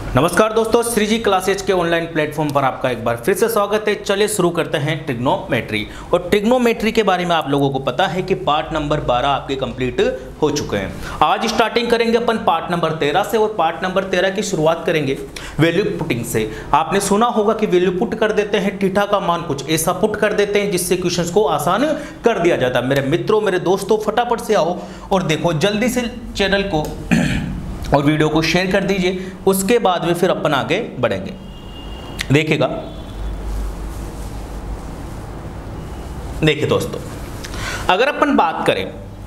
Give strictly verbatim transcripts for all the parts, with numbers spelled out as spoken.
नमस्कार दोस्तों, श्री जी क्लासेज के ऑनलाइन प्लेटफॉर्म पर आपका एक बार फिर से स्वागत है। चलिए शुरू करते हैं ट्रिग्नोमेट्री। और ट्रिग्नोमेट्री के बारे में आप लोगों को पता है कि पार्ट नंबर बारह आपके कंप्लीट हो चुके हैं। आज स्टार्टिंग करेंगे अपन पार्ट नंबर तेरह से और पार्ट नंबर तेरह की शुरुआत करेंगे वैल्यू पुटिंग से। आपने सुना होगा कि वैल्यू पुट कर देते हैं, थीटा का मान कुछ ऐसा पुट कर देते हैं जिससे क्वेश्चंस को आसान कर दिया जाता है। मेरे मित्रों, मेरे दोस्तों, फटाफट से आओ और देखो जल्दी से चैनल को और वीडियो को शेयर कर दीजिए। उसके बाद में फिर अपन आगे बढ़ेंगे। देखिएगा, देखिए दोस्तों, अगर अपन बात करें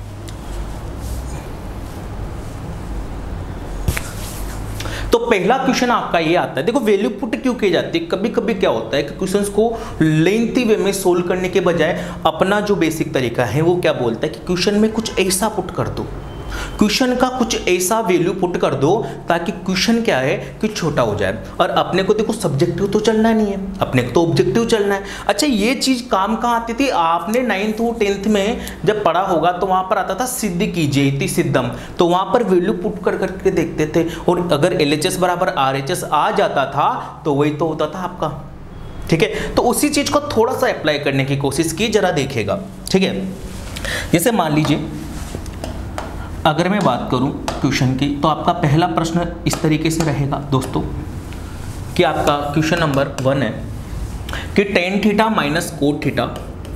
तो पहला क्वेश्चन आपका ये आता है। देखो वैल्यू पुट क्यों की जाती है, कभी कभी क्या होता है कि क्वेश्चंस को लेंथी वे में सोल्व करने के बजाय अपना जो बेसिक तरीका है वो क्या बोलता है कि क्वेश्चन में कुछ ऐसा पुट कर दो, क्वेश्चन का कुछ ऐसा वैल्यू पुट कर दो ताकि क्वेश्चन क्या है कि छोटा हो जाए। और अपने को देखो सब्जेक्टिव तो चलना नहीं है, अपने को तो ऑब्जेक्टिव चलना है। अच्छा, ये चीज काम कहाँ आती थी? आपने नाइन्थ और टेंथ में जब पढ़ा होगा तो वहां पर आता था सिद्ध कीजिए इति सिद्धम, तो वहां पर वैल्यू पुट कर करके देखते थे और अगर एल एच एस बराबर आर एच एस आ जाता था तो वही तो होता था आपका। ठीक है, तो उसी चीज को थोड़ा सा अप्लाई करने की कोशिश की, जरा देखेगा। ठीक है, जैसे मान लीजिए अगर मैं बात करूं क्वेश्चन की, तो आपका पहला प्रश्न इस तरीके से रहेगा दोस्तों कि आपका क्वेश्चन नंबर वन है कि tan theta minus cot theta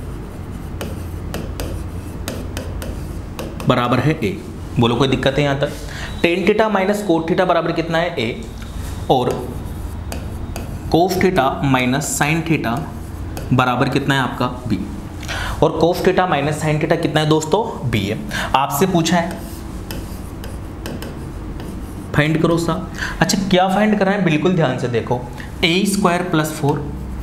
बराबर है ए। बोलो कोई दिक्कत है यहां तक? Tan theta minus cot theta बराबर कितना है? ए। और cos theta minus sine theta बराबर कितना है आपका? बी। और cos theta minus sine theta कितना है दोस्तों? बी है। आपसे पूछा है फाइंड करो सा। अच्छा, क्या फाइंड करना है? बिल्कुल ध्यान से देखो, ए स्क्वायर प्लस फोर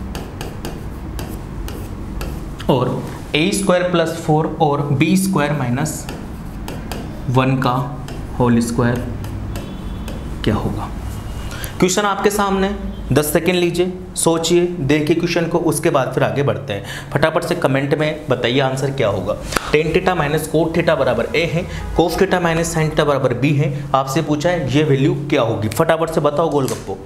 और ए स्क्वायर प्लस फोर और बी स्क्वायर माइनस वन का होल स्क्वायर क्या होगा? क्वेश्चन आपके सामने, दस सेकेंड लीजिए, सोचिए, देखिए क्वेश्चन को, उसके बाद फिर आगे बढ़ते हैं। फटाफट से कमेंट में बताइए आंसर क्या होगा। Tan theta minus cot theta बराबर ए है, cos theta minus sine theta बराबर बी है। आपसे पूछा है ये वैल्यू क्या होगी? फटाफट से बताओ गोलगप्पो।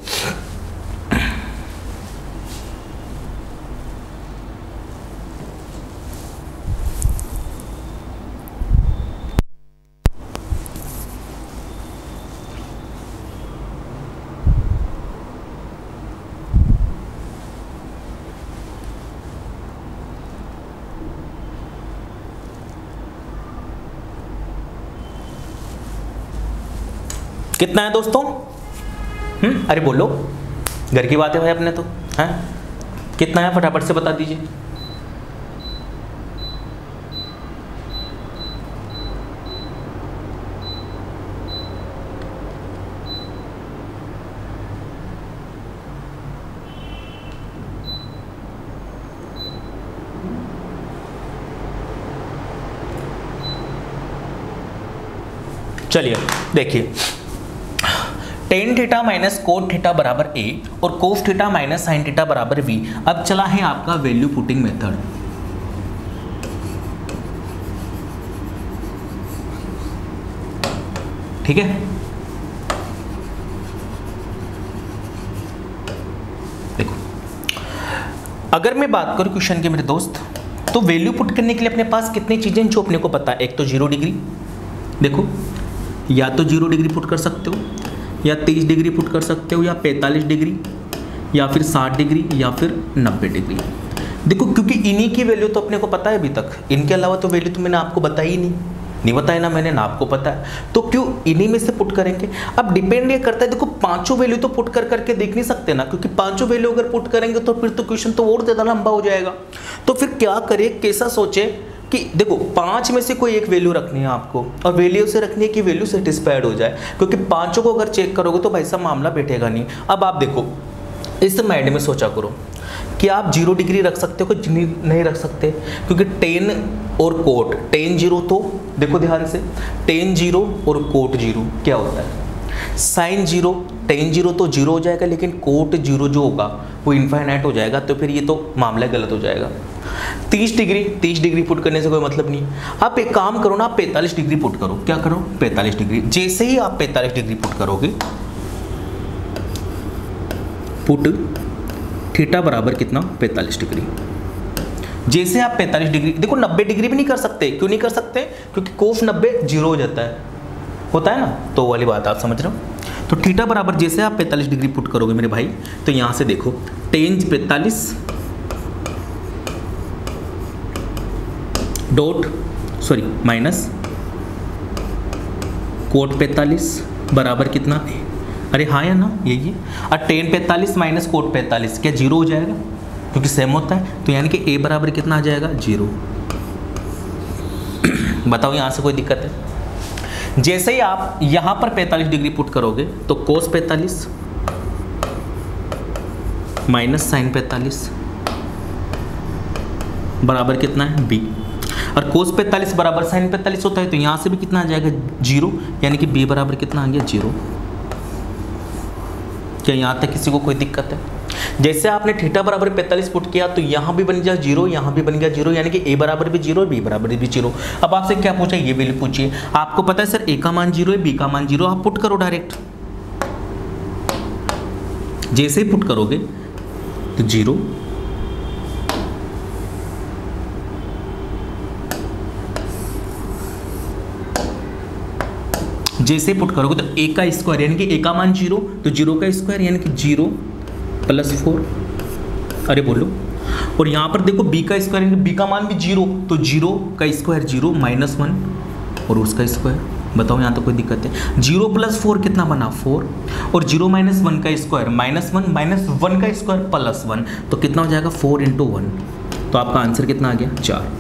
कितना है दोस्तों? हम्म अरे बोलो, घर की बात है भाई अपने तो, हैं? कितना है फटाफट से बता दीजिए। चलिए देखिए, tan theta minus cot theta बराबर ए और cos theta minus sine theta बराबर वी। अब चला है आपका वैल्यू पुटिंग मेथड। ठीक है, देखो अगर मैं बात करूं क्वेश्चन के मेरे दोस्त, तो वैल्यू पुट करने के लिए अपने पास कितनी चीजें जो अपने को पता है। एक तो जीरो डिग्री, देखो या तो जीरो डिग्री पुट कर सकते हो, या तीस डिग्री पुट कर सकते हो, या पैंतालीस डिग्री, या फिर साठ डिग्री, या फिर नब्बे डिग्री। देखो क्योंकि इन्हीं की वैल्यू तो अपने को पता है अभी तक, इनके अलावा तो वैल्यू तो मैंने आपको बताई ही नहीं, नहीं बताया ना मैंने, ना आपको पता है, तो क्यों इन्हीं में से पुट करेंगे। अब डिपेंड ये करता है, देखो पांचों वैल्यू तो पुट कर करके देख नहीं सकते ना, क्योंकि पांचों वैल्यू अगर पुट करेंगे तो फिर तो क्वेश्चन तो और ज़्यादा लंबा हो जाएगा। तो फिर क्या करे, कैसा सोचे कि देखो पांच में से कोई एक वैल्यू रखनी है आपको, और वैल्यू से रखनी है कि वैल्यू सेटिस्फाइड हो जाए, क्योंकि पांचों को अगर चेक करोगे तो भाई साहब मामला बैठेगा नहीं। अब आप देखो, इस माइंड में सोचा करो कि आप जीरो डिग्री रख सकते हो कि नहीं रख सकते, क्योंकि टेन और कोट, टेन जीरो तो देखो ध्यान से, टेन जीरो और कोट जीरो क्या होता है? साइन जीरो, टेन जीरो तो जीरो हो जाएगा, लेकिन कोट जीरो जो होगा वो इनफाइनाइट हो जाएगा, तो फिर ये तो मामला गलत हो जाएगा। तीस डिग्री तीस डिग्री पुट करने से कोई मतलब नहीं। आप एक काम करो ना, आप पैंतालीस डिग्री पुट करो। क्या करो? पैंतालीस डिग्री। जैसे ही आप पैंतालीस डिग्री पुट करोगे पुट थीटा बराबर कितना, पैंतालीस डिग्री। जैसे आप पैंतालीस डिग्री, देखो नब्बे डिग्री भी नहीं कर सकते, क्यों नहीं कर सकते, क्योंकि कोस नब्बे जीरो हो जाता है, होता है ना, तो वाली बात आप समझ रहे हो। तो थीटा बराबर जैसे आप पैंतालीस डिग्री पुट करोगे मेरे भाई, तो यहाँ से देखो टेन पैंतालीस डॉट सॉरी माइनस कोट पैंतालीस बराबर कितना, अरे हाँ या ना, यही है। और टेन पैंतालीस माइनस कोट पैंतालीस क्या जीरो हो जाएगा, क्योंकि सेम होता है, तो यानी कि ए बराबर कितना आ जाएगा, जीरो। बताओ यहाँ से कोई दिक्कत है। जैसे ही आप यहाँ पर पैंतालीस डिग्री पुट करोगे तो कोस पैंतालीस माइनस साइन पैंतालीस बराबर कितना है, बी। और कोस पैंतालीस बराबर साइन पैंतालीस होता है, तो यहाँ से भी कितना आ जाएगा, जीरो, यानी कि बी बराबर कितना आ गया, जीरो। क्या यहाँ तक किसी को कोई दिक्कत है। जैसे आपने थीटा बराबर पैंतालीस पुट किया तो यहाँ भी बन गया जीरो, यहाँ भी बन गया जीरो, यानी कि ए बराबर भी जीरो, बी बराबर भी जीरो। अब आपसे क्या पूछा, ये वैल्यू पूछिए। आपको पता है सर ए का मान जीरो है, बी का मान जीरो, आप पुट करो डायरेक्ट। जैसे ही पुट करोगे तो जीरो, जैसे पुट करोगे तो ए का स्क्वायर यानी कि ए का मान जीरो, तो जीरो का स्क्वायर यानी कि जीरो प्लस फोर, अरे बोलो। और यहाँ पर देखो बी का स्क्वायर यानी कि बी का मान भी जीरो, तो जीरो का स्क्वायर जीरो माइनस वन और उसका स्क्वायर। बताओ यहाँ तो कोई दिक्कत है। जीरो प्लस फोर कितना बना, फोर, और जीरो माइनस वन का square minus one, minus one का स्क्वायर प्लस वन, तो कितना हो जाएगा, फोर इंटू वन। तो आपका आंसर कितना आ गया, चार।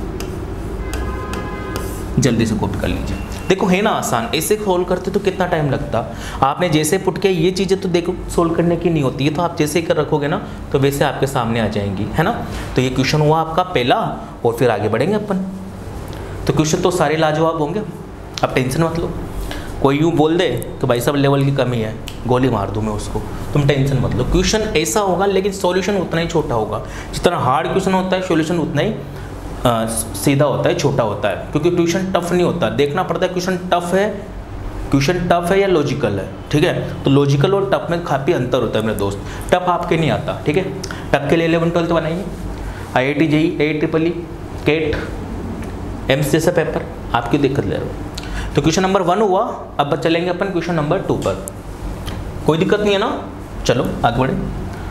जल्दी से कॉपी कर लीजिए। देखो है ना आसान, ऐसे सोल्व करते तो कितना टाइम लगता। आपने जैसे पुट किया, ये चीज़ें तो देखो सोल्व करने की नहीं होती है, तो आप जैसे ही कर रखोगे ना तो वैसे आपके सामने आ जाएंगी, है ना। तो ये क्वेश्चन हुआ आपका पहला, और फिर आगे बढ़ेंगे अपन। तो क्वेश्चन तो सारे लाजवाब होंगे, अब टेंशन मत लो। कोई यूँ बोल दे तो भाई साहब लेवल की कमी है, गोली मार दूँ मैं उसको, तुम टेंशन मत लो। क्वेश्चन ऐसा होगा लेकिन सॉल्यूशन उतना ही छोटा होगा। जितना हार्ड क्वेश्चन होता है सॉल्यूशन उतना ही आ, सीधा होता है, छोटा होता है, क्योंकि ट्यूशन टफ नहीं होता। देखना पड़ता है क्वेश्चन टफ है, क्वेश्चन टफ है या लॉजिकल है, ठीक है। तो लॉजिकल और टफ में काफ़ी अंतर होता है मेरे दोस्त। टफ आपके नहीं आता, ठीक है। टफ के लिए इलेवन ट्वेल्थ बनाइए, I I T JEE, A triple E, CAT, AIIMS जैसा पेपर, आपकी दिक्कत ले रहे हो। तो क्वेश्चन नंबर वन हुआ, अब चलेंगे अपन क्वेश्चन नंबर टू पर। कोई दिक्कत नहीं है ना, चलो आगे बढ़े।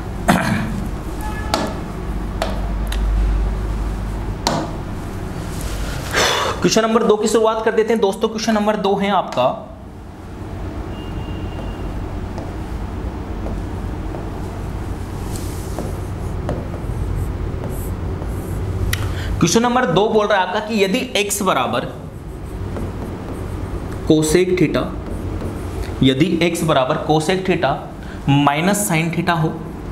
क्वेश्चन नंबर दो की शुरुआत कर देते हैं दोस्तों। क्वेश्चन नंबर दो है आपका, क्वेश्चन नंबर दो बोल रहा है आपका कि यदि x बराबर कोसेक थीटा, यदि x बराबर cosec theta minus sine theta हो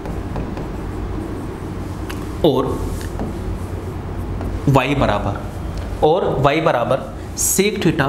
और y बराबर और y बराबर sec theta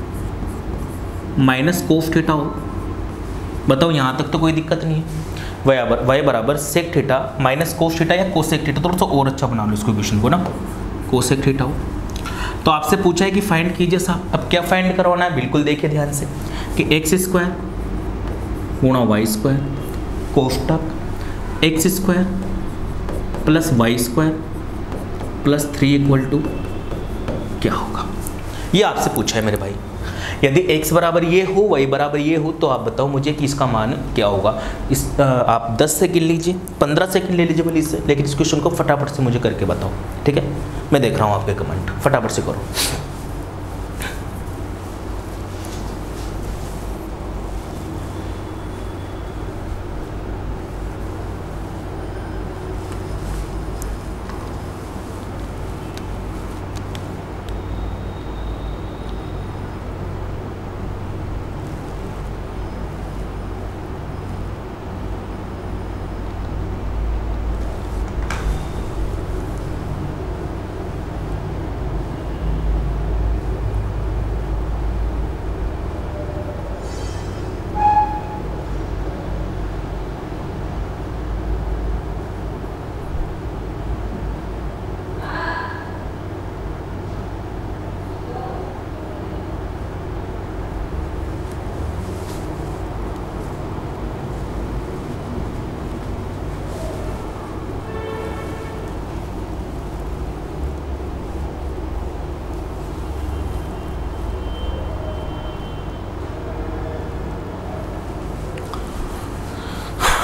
minus cos theta हो। बताओ यहाँ तक तो कोई दिक्कत नहीं है। y बराबर y बराबर sec theta minus cos theta या कोसेक थीटा, थोड़ा सा और अच्छा बना लो इसको क्वेश्चन को ना, कोसेक थीटा हो। तो आपसे पूछा है कि फाइंड कीजिए साहब। अब क्या फाइंड करवाना है, बिल्कुल देखिए ध्यान से कि एक्स स्क्वायर गुणा वाई स्क्वायर कोष्टक X square plus Y square plus three equal to क्या होगा, ये आपसे पूछा है मेरे भाई। यदि x बराबर ये हो, y बराबर ये हो, तो आप बताओ मुझे कि इसका मान क्या होगा। इस आ, आप दस सेकंड लीजिए, पंद्रह सेकंड ले लीजिए भले इससे, लेकिन इस क्वेश्चन को फटाफट से मुझे करके बताओ, ठीक है। मैं देख रहा हूँ आपके कमेंट, फटाफट से करो।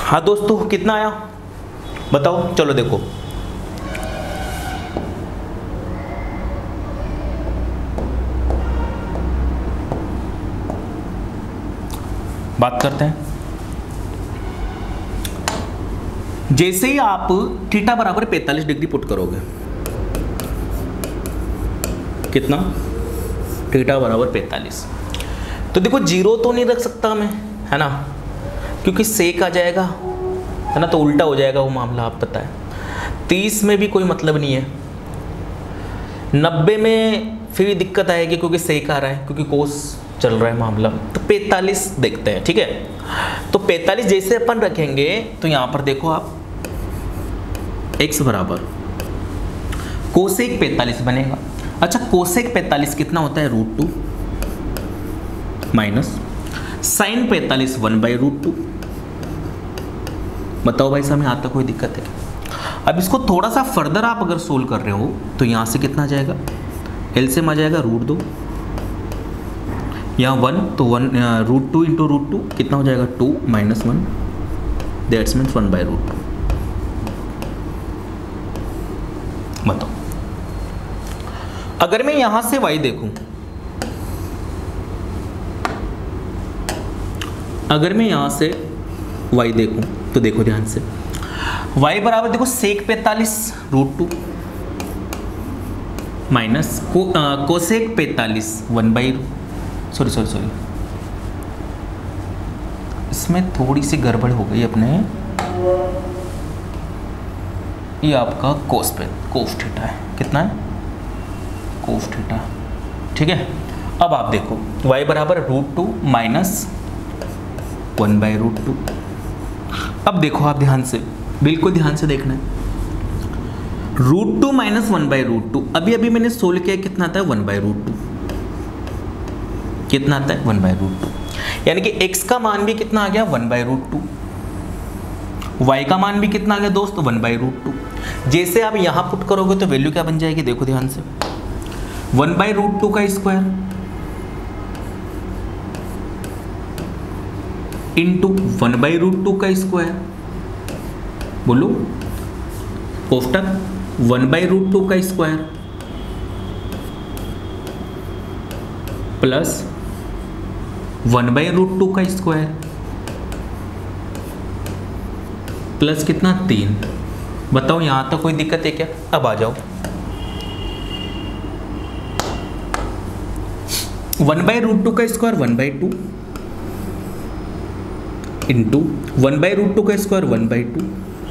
हाँ दोस्तों, कितना आया बताओ। चलो देखो, बात करते हैं। जैसे ही आप थीटा बराबर पैंतालीस डिग्री पुट करोगे, कितना, थीटा बराबर पैंतालीस, तो देखो जीरो तो नहीं रख सकता मैं, है ना, क्योंकि सेक आ जाएगा, है ना, तो उल्टा हो जाएगा वो मामला, आप पता है। तीस में भी कोई मतलब नहीं है, नब्बे में फिर दिक्कत आएगी क्योंकि सेक आ रहा है, क्योंकि कोस चल रहा है मामला। तो पैंतालीस देखते हैं, ठीक है। तो पैंतालीस जैसे अपन रखेंगे तो यहाँ पर देखो आप, x बराबर कोसेक पैंतालीस बनेगा। अच्छा, कोसेक पैंतालीस कितना होता है, रूट टू, माइनस साइन पैंतालीस वन बाई रूट टू। बताओ भाई साहब, यहाँ तक कोई दिक्कत है क्या? अब इसको थोड़ा सा फर्दर आप अगर सोल्व कर रहे हो तो यहाँ से कितना आ जाएगा, एलसीएम आ जाएगा रूट दो, यहाँ वन, तो one root two into root two कितना हो जाएगा, two minus one, that's means one by root two. बताओ, अगर मैं यहां से y देखूं, अगर मैं यहां से y देखूं तो देखो ध्यान से, y बराबर देखो सेक पैंतालीस रूट टू माइनस को, कोसेक पैंतालीस one by, sorry sorry sorry इसमें थोड़ी सी गड़बड़ हो गई अपने, ये आपका कोस पे कोस थीटा है, कितना है, कोस थीटा, ठीक है। अब आप देखो y बराबर root two minus one by root two. अब देखो आप ध्यान से, बिल्कुल ध्यान से देखना है, root two minus one by root two, अभी अभी मैंने सोल्व किया, कितना आता है, वन बाई रूट टू, कितना आता है, वन बाई रूट टू, यानी कि x का मान भी कितना आ गया, one by root two, y का मान भी कितना आ गया दोस्त, वन बाई रूट टू। जैसे आप यहां पुट करोगे तो वैल्यू क्या बन जाएगी, देखो ध्यान से, वन बाई रूट टू का square into one by root two का स्क्वायर, बोलो कोष्टक वन बाई रूट टू का square plus one by root two का स्क्वायर प्लस कितना, तीन। बताओ यहां तक कोई दिक्कत है क्या? अब आ जाओ, वन बाई रूट टू का square one by two into one by root two का स्क्वायर वन बाई टू,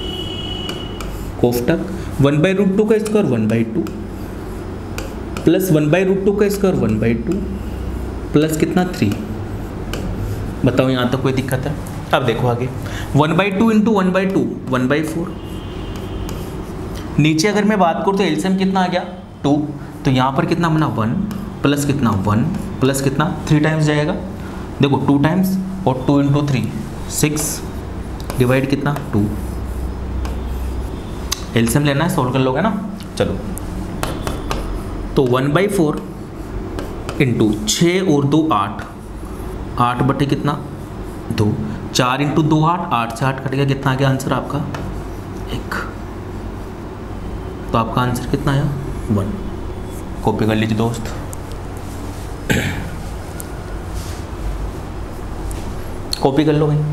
कोष्टक वन बाई रूट टू का square one by two plus one by root two का square one by two plus कितना, three. बताओ यहाँ तक कोई दिक्कत है? अब देखो आगे, one by two into one by two, one by four. नीचे अगर मैं बात करूँ तो एलसीएम कितना आ गया, टू, तो यहाँ पर कितना बना, वन प्लस कितना, वन प्लस कितना, थ्री टाइम्स जाएगा, देखो टू टाइम्स, और two into three six, divide कितना, टू। एलसीएम लेना है, सोल्व कर लोगे ना, चलो। तो वन बाई फोर इंटू छः और दो आठ, आठ बटे कितना, दो, चार इंटू दो आठ, आठ से आठ कट गया, कितना आ गया आंसर आपका, एक। तो आपका आंसर कितना आया, वन। कॉपी कर लीजिए दोस्त। कॉपी कर लो भाई।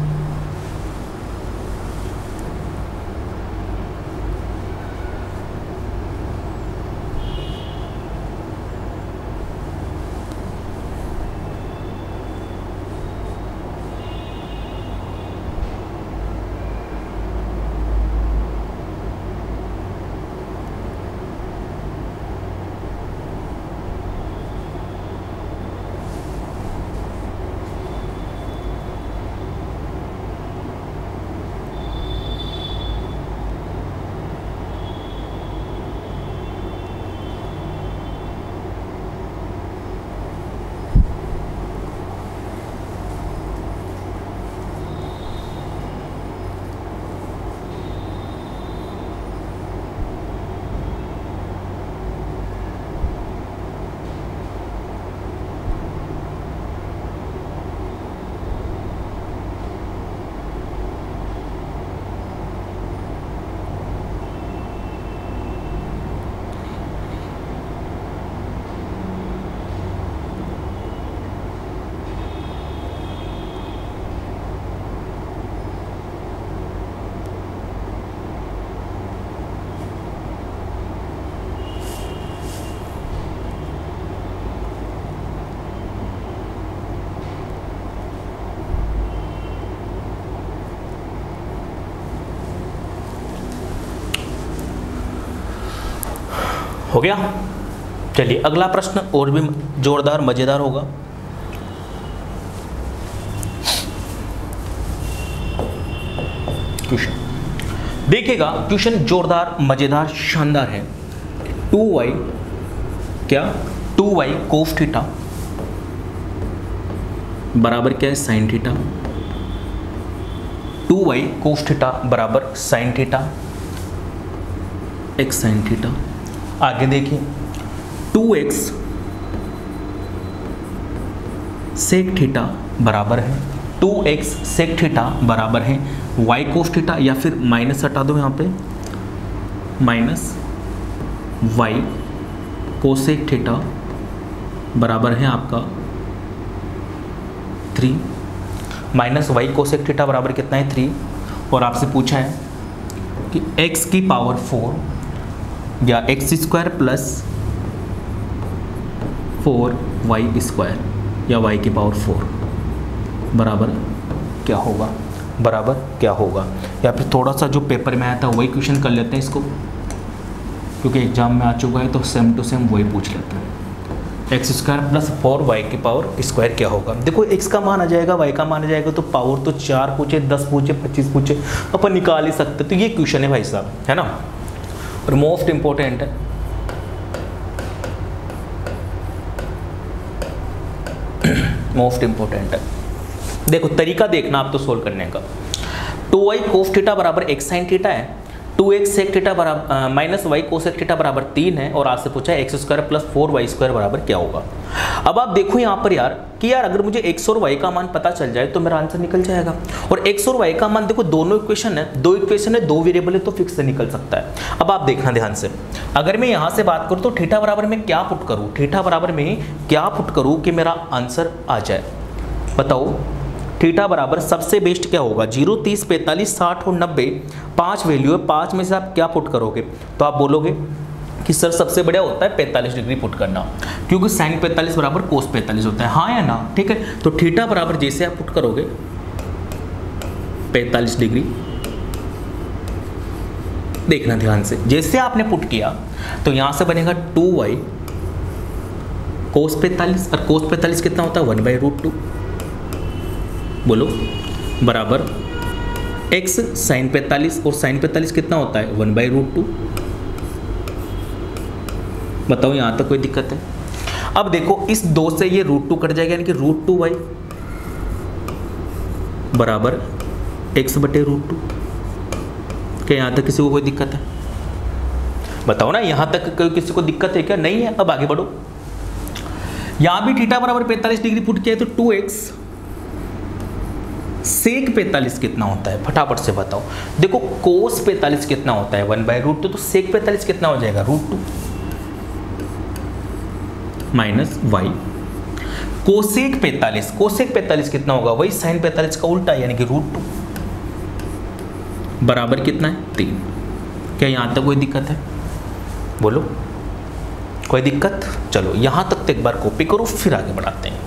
हो गया। चलिए अगला प्रश्न और भी जोरदार मजेदार होगा। क्वेश्चन देखिएगा, क्वेश्चन जोरदार मजेदार शानदार है। टू वाई क्या टू वाई कोस थीटा बराबर क्या है sine theta. Two Y cos theta बराबर sine theta X sine theta. आगे देखिए टू एक्स सेक थीटा बराबर है टू एक्स सेक थीटा बराबर है वाई कोस थीटा, या फिर माइनस हटा दो यहाँ पे माइनस वाई कोसेक थीटा बराबर है आपका three. Minus Y cosec theta बराबर कितना है थ्री। और आपसे पूछा है कि x की पावर फोर या X square plus four Y square या y की पावर फोर बराबर क्या होगा बराबर क्या होगा। या फिर थोड़ा सा जो पेपर में आया था वही क्वेश्चन कर लेते हैं इसको, क्योंकि एग्जाम में आ चुका है तो सेम टू सेम वही पूछ लेते हैं। X square plus four Y की पावर स्क्वायर क्या होगा। देखो x का मान आ जाएगा y का मान आ जाएगा, तो पावर तो चार पूछे दस पूछे पच्चीस पूछे अपन निकाल ही सकते। तो ये क्वेश्चन है भाई साहब, है ना। और मोस्ट इंपॉर्टेंट है मोस्ट इंपॉर्टेंट है देखो तरीका देखना आप तो सोल्व करने का। टू वाई कोस थीटा बराबर एक्स साइन थीटा है, टू एक्स सेक थीटा बराबर माइनस वाई कोसेक थीटा बराबर तीन है, और आपसे पूछा है x square plus four Y square बराबर क्या होगा। अब आप देखो यहाँ पर यार कि यार अगर मुझे x और y का मान पता चल जाए तो मेरा आंसर निकल जाएगा। और x और y का मान देखो दोनों इक्वेशन है, दो इक्वेशन है, दो वेरिएबल है, तो फिक्स से निकल सकता है। अब आप देखना ध्यान से, अगर मैं यहाँ से बात करूँ तो थीटा बराबर में क्या पुट करूँ, थीटा बराबर में क्या पुट करूँ कि मेरा आंसर आ जाए। बताओ थीटा बराबर सबसे बेस्ट क्या होगा, जीरो तीस पैंतालीस साठ और नब्बे पाँच वैल्यू है, पाँच में से आप क्या पुट करोगे। तो आप बोलोगे कि सर सबसे बढ़िया होता है पैंतालीस डिग्री पुट करना, क्योंकि साइन पैंतालीस बराबर कोस पैंतालीस होता है, हाँ या ना। ठीक है, तो थीटा बराबर जैसे आप पुट करोगे पैंतालीस डिग्री, देखना ध्यान से, जैसे आपने पुट किया तो यहां से बनेगा टू वाई कोस पैंतालीस, और कोस पैंतालीस कितना होता है वन बाई रूट टू, बोलो बराबर एक्स साइन पैंतालीस, और साइन पैंतालीस कितना होता है वन बाई रूट टू। बताओ यहाँ तक कोई दिक्कत है। अब देखो इस दो से ये रूट टू कट जाएगा, यानी कि रूट टू वाई बराबर एक्स बटे रूट टू। क्या यहाँ तक किसी को कोई दिक्कत है, बताओ ना, यहाँ तक कोई किसी को दिक्कत है क्या, नहीं है। अब आगे बढ़ो, यहाँ भी थीटा बराबर पैंतालीस डिग्री पुट किया है, तो टू एक्स सेक पैंतालीस कितना होता है, फटाफट से बताओ। देखो कोस पैंतालीस कितना होता है वन बाई रूट टू, तो सेक पैंतालीस कितना हो जाएगा root two minus Y. Cosec पैंतालीस, कोसेक पैंतालीस कितना होगा, वही साइन पैंतालीस का उल्टा, यानी कि रूट टू बराबर कितना है तीन। क्या यहां तक कोई दिक्कत है, बोलो कोई दिक्कत। चलो यहां तक तो एक बार कॉपी करो, फिर आगे बढ़ाते हैं।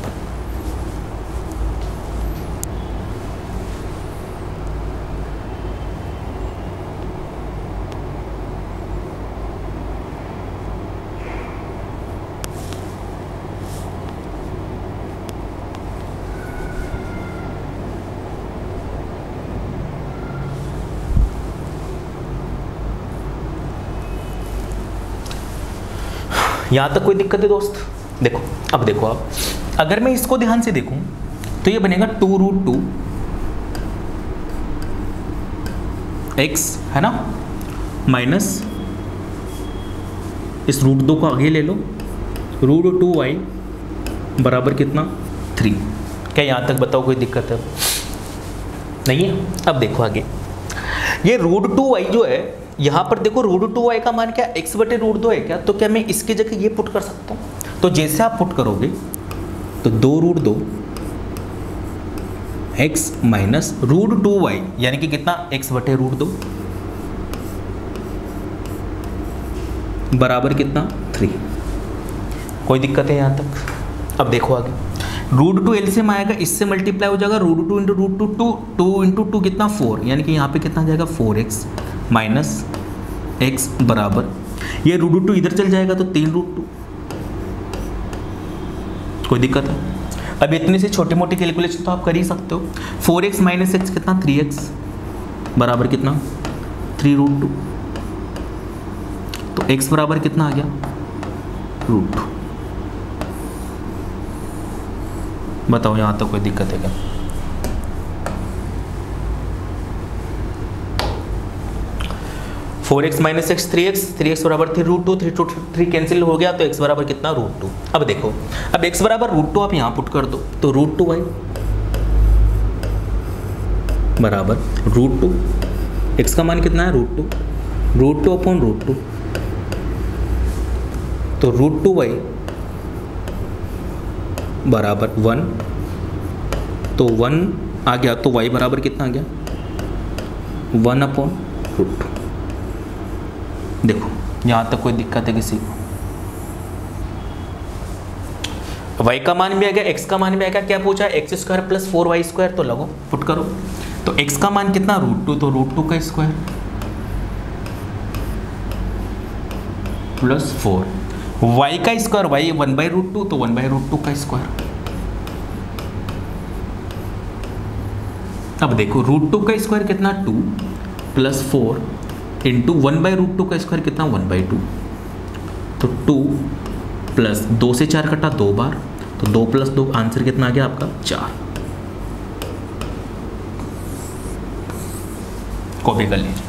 यहाँ तक कोई दिक्कत है दोस्त। देखो अब देखो आप, अगर मैं इसको ध्यान से देखूं तो ये बनेगा टू रूट टू एक्स, है ना, माइनस इस रूट दो को आगे ले लो, रूट टू वाई बराबर कितना थ्री। क्या यहाँ तक बताओ कोई दिक्कत है, नहीं है। अब देखो आगे, ये रूट टू वाई जो है यहाँ पर देखो रूट टू वाई का मान क्या एक्स बटे रूट दो है क्या, तो क्या मैं इसकी जगह ये पुट कर सकता हूँ। तो जैसे आप पुट करोगे तो दो रूट दो x minus root two y, यानी कि कितना एक्स बटे रूट दो बराबर कितना थ्री। कोई दिक्कत है यहाँ तक। अब देखो आगे, रूट टू एलसीएम आएगा, इससे मल्टीप्लाई हो जाएगा, root two into root two two two into two कितना फोर, यानी कि यहाँ पे कितना आ जाएगा फोर एक्स माइनस एक्स बराबर ये रूट टू इधर चल जाएगा तो तीन रूट टू, कोई दिक्कत है? अब इतनी सी छोटी मोटी कैलकुलेशन तो आप कर ही सकते हो। फोर एक्स माइनस एक्स कितना, थ्री एक्स बराबर कितना, थ्री रूट टू। तो एक्स बराबर कितना आ गया, रूट टू। बताओ यहाँ तो कोई दिक्कत है क्या? Four x minus x three x, three x बराबर three root two, three two three cancel हो गया तो एक्स बराबर कितना, रूट टू। अब देखो, अब एक्स बराबर रूट टू आप यहाँ पुट कर दो तो रूट टू वाई बराबर रूट टू, एक्स का मान कितना है, root two, root two upon root two, तो रूट टू वाई बराबर वन, तो वन आ गया तो वाई बराबर कितना आ गया, वन अपॉन रूट टू। देखो यहाँ तक कोई दिक्कत है किसी को? y का मान भी आ गया, x का मान भी आ गया। क्या पूछा, x square plus four Y square, तो लगो पुट करो। तो x का मान कितना, रूट टू, तो रूट टू का स्क्वायर प्लस फोर, y का square, y one by root two, तो वन बाई रूट टू का स्क्वायर। अब देखो रूट टू का स्क्वायर कितना, two plus four into one by root two का स्क्वायर कितना, वन बाई टू, तो टू प्लस दो से चार कटा दो बार, तो दो प्लस दो आंसर कितना आ गया आपका, चार। कॉपी कर लीजिए।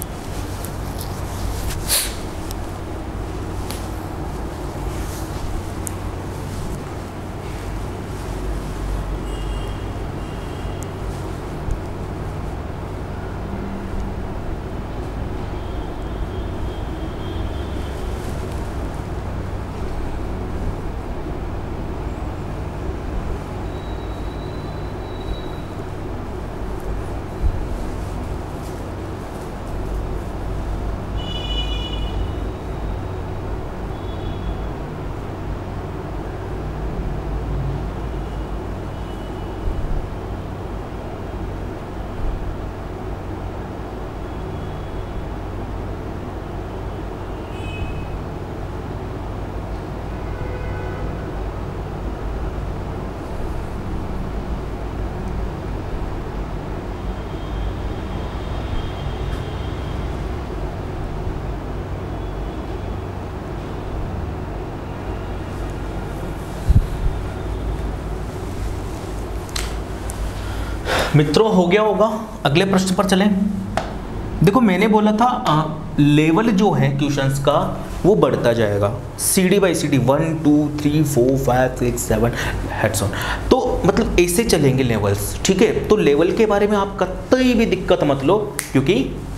मित्रों हो गया होगा, अगले प्रश्न पर चलें। देखो मैंने बोला था आ, लेवल जो है क्वेश्चंस का वो बढ़ता जाएगा, C D by C D, one two three four five six seven heads on, तो मतलब ऐसे चलेंगे लेवल्स, ठीक है। तो लेवल के बारे में आप कतई भी दिक्कत मत लो, क्योंकि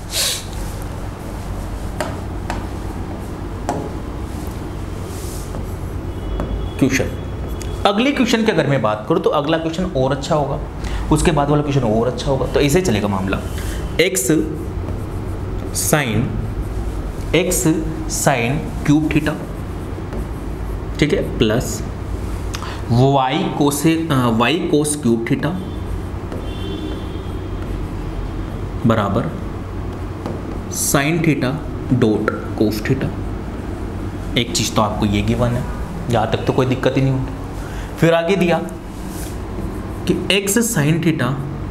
क्वेश्चन, अगले क्वेश्चन की अगर मैं बात करूं तो अगला क्वेश्चन और अच्छा होगा, उसके बाद वाला क्वेश्चन और अच्छा होगा, तो ऐसे चलेगा मामला। x sine x sine cube theta, ठीक है, plus y cos y cos cube theta बराबर sine theta dot cos theta. एक चीज़ तो आपको ये गिवन है, यहाँ तक तो कोई दिक्कत ही नहीं होगी। फिर आगे दिया कि x साइन थीटा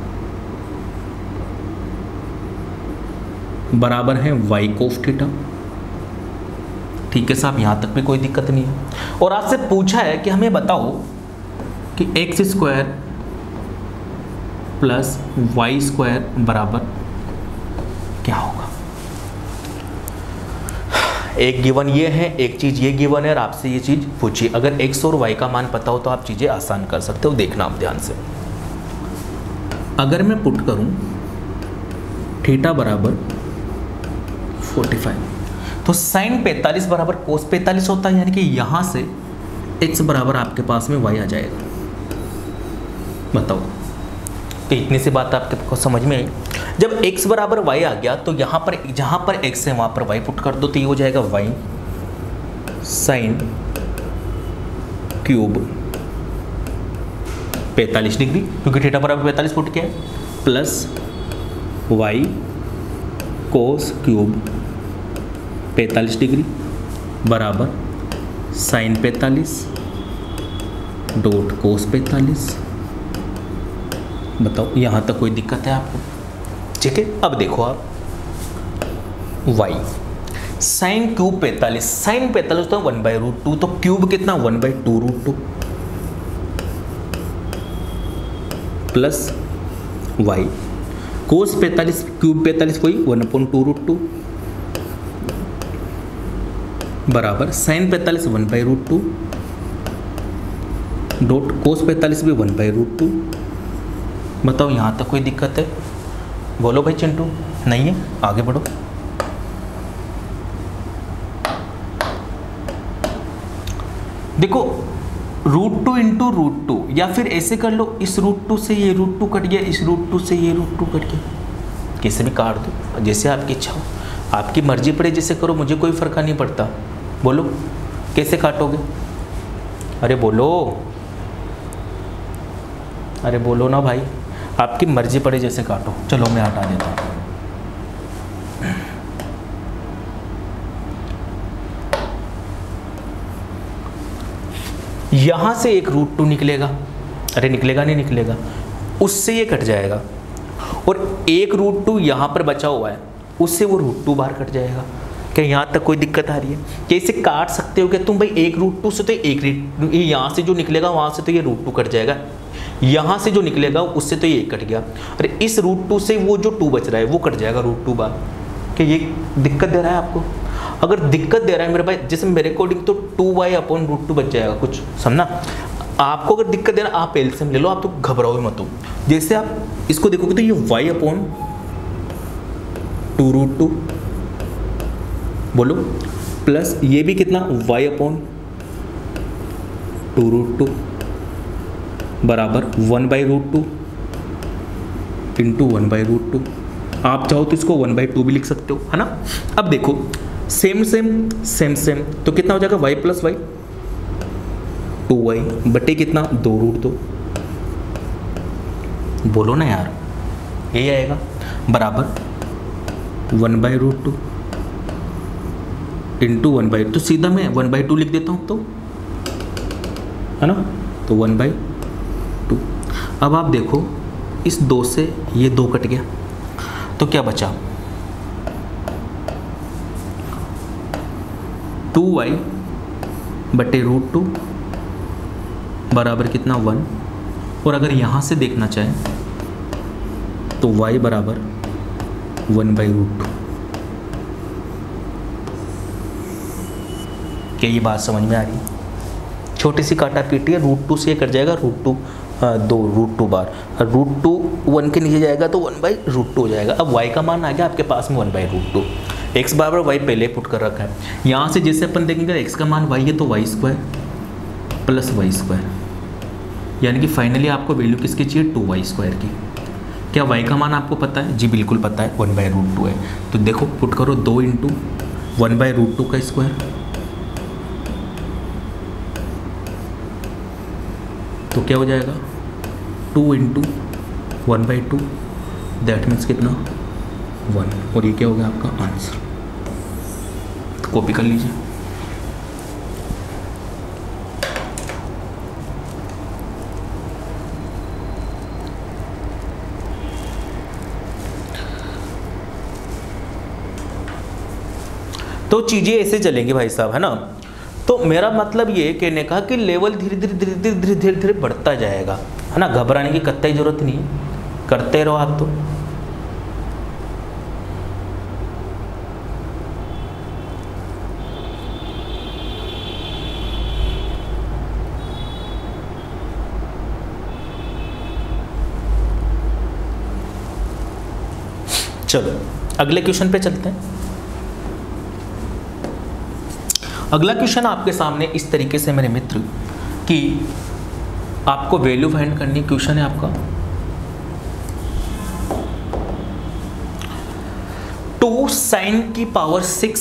बराबर है y कोस थीटा, ठीक है साहब, यहाँ तक भी कोई दिक्कत नहीं है। और आपसे पूछा है कि हमें बताओ कि x square plus Y square बराबर क्या होगा। एक गिवन ये है, एक चीज़ ये गिवन है, और आपसे ये चीज़ पूछिए। अगर एक्स और वाई का मान पता हो तो आप चीज़ें आसान कर सकते हो। देखना आप ध्यान से, अगर मैं पुट करूं थीटा बराबर फोर्टी फाइव, तो साइन पैंतालीस बराबर कोस पैंतालीस होता है, यानी कि यहाँ से एक्स बराबर आपके पास में वाई आ जाएगा। बताओ, तो इतनी सी बात आपके समझ में आई। जब x बराबर y आ गया तो यहाँ पर जहाँ पर x है वहाँ पर y पुट कर दो, तो ये हो जाएगा y साइन क्यूब पैंतालीस डिग्री, क्योंकि थीटा बराबर पैंतालीस पुट किया है, प्लस y कोस क्यूब पैंतालीस डिग्री बराबर साइन पैंतालीस डॉट कोस पैंतालीस। बताओ यहाँ तक कोई दिक्कत है आपको? ठीक है, अब देखो आप y साइन क्यूब पैंतालीस, साइन पैंतालीस तो वन बाई रूट टू, तो क्यूब कितना one by two root two plus y cos पैंतालीस क्यूब पैंतालीस कोई one upon two root two बराबर साइन पैंतालीस one by root two dot cos पैंतालीस भी वन बाई रूट टू। बताओ यहाँ तक कोई दिक्कत है? बोलो भाई चिंटू, नहीं है? आगे बढ़ो। देखो root two into root two, या फिर ऐसे कर लो, इस रूट टू से ये रूट टू कट गया, इस रूट टू से ये रूट टू कट गया, कैसे भी काट दो जैसे आपकी इच्छा हो, आपकी मर्जी पड़े जैसे करो, मुझे कोई फर्क नहीं पड़ता। बोलो कैसे काटोगे? अरे बोलो, अरे बोलो ना भाई, आपकी मर्जी पड़े जैसे काटो। चलो मैं हटा देता हूँ। यहाँ से एक रूट टू निकलेगा, अरे निकलेगा नहीं निकलेगा, उससे ये कट जाएगा, और एक रूट टू यहाँ पर बचा हुआ है, उससे वो रूट टू बाहर कट जाएगा। क्या यहाँ तक कोई दिक्कत आ रही है? क्या इसे काट सकते हो क्या तुम भाई? एक रूट टू से तो एक रूट, यहाँ से जो निकलेगा वहाँ से तो ये रूट टू कट जाएगा, यहाँ से जो निकलेगा उससे तो ये एक कट गया, और इस रूट टू से वो जो टू बच रहा है वो कट जाएगा रूट टू बार। क्या ये दिक्कत दे रहा है आपको? अगर दिक्कत दे रहा है मेरे भाई, जैसे मेरे अकॉर्डिंग तो two y upon root two बच जाएगा, कुछ समझना। आपको अगर दिक्कत दे रहा है आप एलसीएम ले लो, आप तो घबराओ मत हो। जैसे आप इसको देखोगे तो ये y upon two root two, बोलो प्लस ये भी कितना y upon two root two बराबर one by root two into one by root two. आप चाहो तो इसको वन बाई टू भी लिख सकते हो, है ना। अब देखो सेम सेम सेम सेम, तो कितना हो जाएगा y plus y, two y बटे कितना दो रूट दो। बोलो ना यार, यही आएगा बराबर one by root two into one by, तो सीधा मैं वन बाई टू लिख देता हूँ, तो है ना, तो वन बाई टू। अब आप देखो इस दो से ये दो कट गया, तो क्या बचा टू वाई बटे रूट टू बराबर कितना वन, और अगर यहाँ से देखना चाहें तो y बराबर वन बाई रूट टू। क्या ये बात समझ में आ रही है? छोटी सी काटा पीटी है, रूट टू से ये कट जाएगा रूट टू दो रूट टू बार, और रूट टू वन के नीचे जाएगा तो वन बाई रूट टू हो जाएगा। अब y का मान आ गया आपके पास में one by root two, x बराबर वाई पहले पुट कर रखा है। यहाँ से जैसे अपन देखेंगे x का मान y है तो y square plus Y square, यानी कि फाइनली आपको वैल्यू किसकी चाहिए? टू वाई स्क्वायर की। क्या y का मान आपको पता है? जी बिल्कुल पता है, वन बाई रूट टू है। तो देखो पुट करो दो into one by root two का स्क्वायर, तो क्या हो जाएगा two into one by two, that means कितना वन, और ये क्या हो गया आपका आंसर। तो कॉपी कर लीजिए। तो चीज़ें ऐसे चलेंगी भाई साहब, है ना। तो मेरा मतलब ये कहने का कि लेवल धीरे धीरे धीरे धीरे धीरे धीरे धीरे बढ़ता जाएगा, है ना। घबराने की कतई जरूरत नहीं है, करते रहो आप। तो चलो अगले क्वेश्चन पे चलते हैं। अगला क्वेश्चन आपके सामने इस तरीके से मेरे मित्र कि आपको वैल्यू फाइंड करनी। क्वेश्चन है आपका टू साइन की power six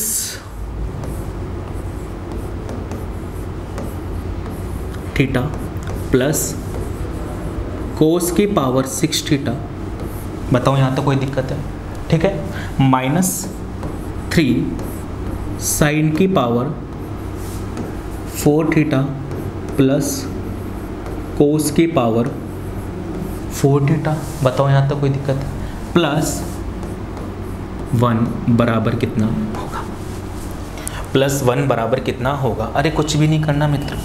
theta plus cos की पावर सिक्स थीटा। बताओ यहां तो कोई दिक्कत है? ठीक है, माइनस थ्री साइन की power four theta plus cos की पावर फोर थीटा। बताओ यहाँ तक कोई दिक्कत है? प्लस वन बराबर कितना होगा? प्लस वन बराबर कितना होगा? अरे कुछ भी नहीं करना मित्र,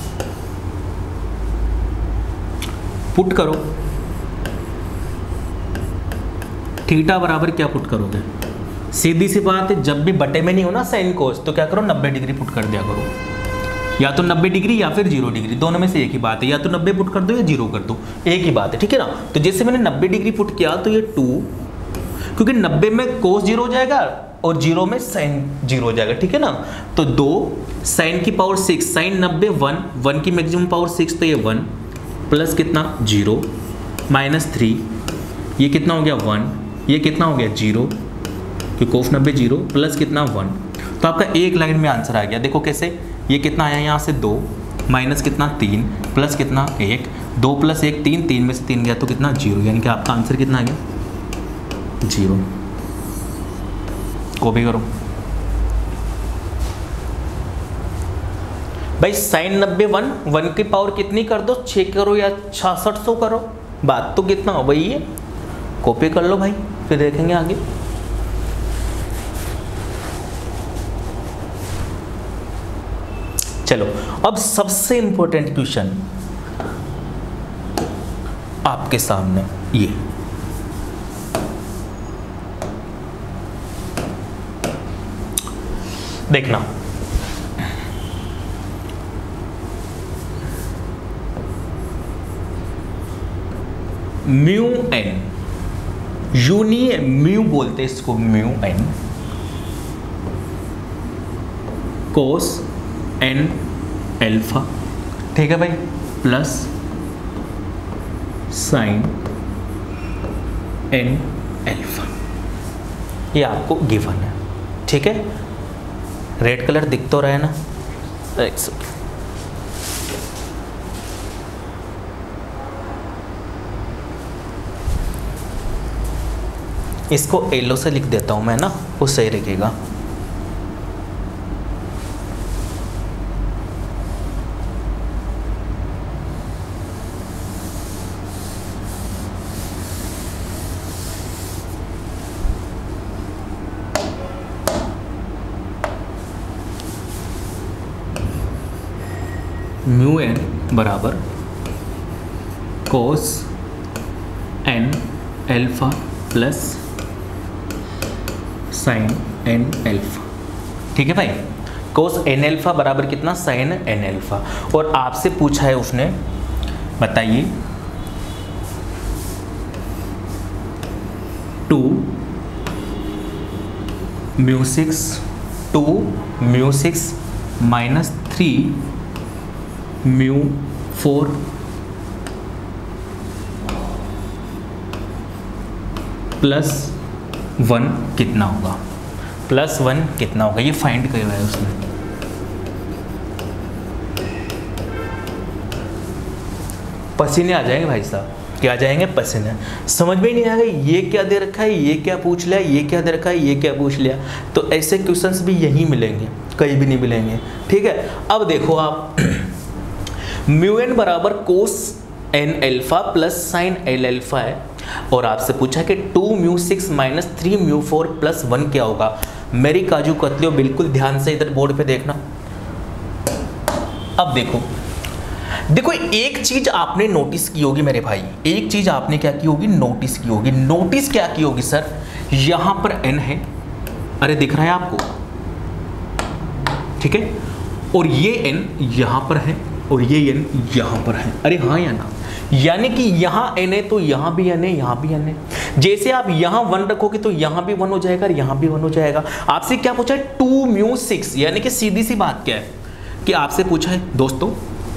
पुट करो। थीटा बराबर क्या पुट करोगे? सीधी सी बात है, जब भी बटे में नहीं हो ना साइन कोस, तो क्या करो, नब्बे डिग्री पुट कर दिया करो। या तो नब्बे डिग्री या फिर जीरो डिग्री, दोनों में से एक ही बात है। या तो नब्बे पुट कर दो या जीरो कर दो, एक ही बात है, ठीक है ना। तो जैसे मैंने नब्बे डिग्री पुट किया तो ये टू, क्योंकि नब्बे में कोस जीरो हो जाएगा और जीरो में साइन जीरो हो जाएगा, ठीक है ना। तो दो साइन की पावर सिक्स, साइन नब्बे वन, वन की मैक्सिमम पावर सिक्स, तो ये वन प्लस कितना जीरो माइनस थ्री, ये कितना हो गया वन, ये कितना हो गया जीरो, कि कोस नब्बे जीरो प्लस कितना वन। तो आपका एक लाइन में आंसर आ गया। देखो कैसे, ये कितना आया यहाँ से दो माइनस कितना तीन प्लस कितना एक, दो प्लस एक तीन, तीन में से तीन गया तो कितना जीरो, यानी कि आपका आंसर कितना आ गया जीरो। कॉपी करो भाई, साइन नब्बे वन, वन की पावर कितनी कर दो, छः करो या छियासठ सौ करो, बात तो कितना हो भाई, ये कॉपी कर लो भाई, फिर देखेंगे आगे। चलो अब सबसे इंपॉर्टेंट क्वेश्चन आपके सामने, ये देखना। म्यू एन, यू नहीं है, म्यू बोलते इसको, mu n cos n alpha, ठीक है भाई, प्लस साइन एन एल्फा, ये आपको गिवन है, ठीक है। रेड कलर दिख तो रहा है ना, एक सेकंड, इसको येलो से लिख देता हूं मैं ना, वो सही रहेगा। म्यू एन बराबर cos n alpha plus sine n alpha, ठीक है भाई। कोस एन एल्फा बराबर कितना, साइन एन एल्फा। और आपसे पूछा है उसने, बताइए two mu six, two mu six minus three mu four plus one कितना होगा, प्लस वन कितना होगा, ये फाइंड किया है उसने। पसीने आ जाएंगे भाई साहब, क्या आ जाएंगे, पसीने। समझ में ही नहीं आएगा ये क्या दे रखा है, ये क्या पूछ लिया, ये क्या दे रखा है, ये क्या पूछ लिया। तो ऐसे क्वेश्चंस भी यहीं मिलेंगे, कहीं भी नहीं मिलेंगे, ठीक है। अब देखो आप म्यू एन बराबर cos n alpha plus sine l alpha है, और आपसे पूछा कि two mu six minus three mu four plus one क्या होगा। मेरी काजू कतलियों बिल्कुल ध्यान से इधर बोर्ड पे देखना। अब देखो देखो एक चीज आपने नोटिस की होगी मेरे भाई, एक चीज आपने क्या की होगी, नोटिस की होगी। नोटिस क्या की होगी सर, यहां पर एन है, अरे दिख रहा है आपको, ठीक है, और ये एन यहां पर है और ये एन यहां पर है, अरे हाँ या ना, यानी कि यहां एन है तो यहां भी एन है, यहां भी एन है। जैसे आप यहां वन रखोगे तो यहां भी वन हो जाएगा और यहां भी वन हो जाएगा। आपसे क्या पूछा है, टू म्यू सिक्स, यानी कि सीधी सी बात क्या है कि आपसे पूछा है दोस्तों